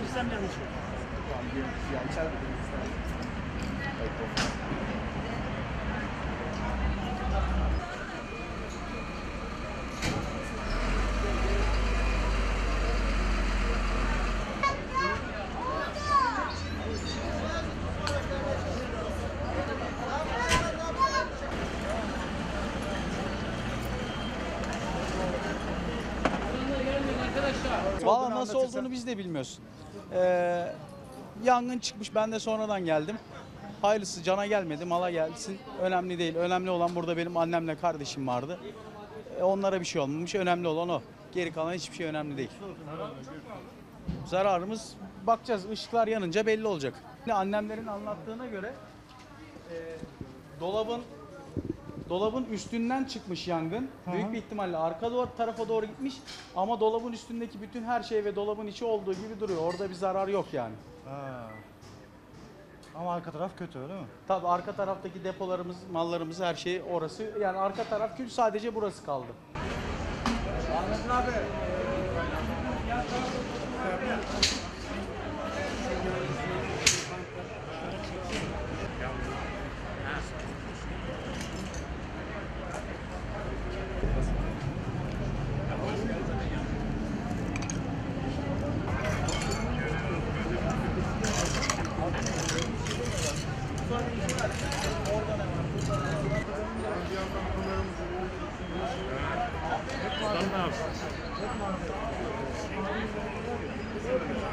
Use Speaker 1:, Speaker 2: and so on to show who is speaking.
Speaker 1: girsem yanlış olur.
Speaker 2: Ya içeride de
Speaker 3: Valla nasıl olduğunu biz de bilmiyoruz. Yangın çıkmış, ben de sonradan geldim. Hayırlısı, cana gelmedi, mala gelsin. Önemli değil. Önemli olan burada benim annemle kardeşim vardı. Onlara bir şey olmamış. Önemli olan o. Geri kalan hiçbir şey önemli değil. Zararımız bakacağız. Işıklar yanınca belli olacak. Annemlerin anlattığına göre dolabın üstünden çıkmış yangın. Büyük bir ihtimalle arka tarafa doğru gitmiş ama dolabın üstündeki bütün her şey ve dolabın içi olduğu gibi duruyor. Orada bir zarar yok yani.
Speaker 1: Ha. Ama arka taraf kötü öyle mi?
Speaker 3: Tabii arka taraftaki depolarımız, mallarımız, her şey orası. Yani arka taraf kül, sadece burası kaldı. Ahmet abi.
Speaker 4: Sen ne yapsın?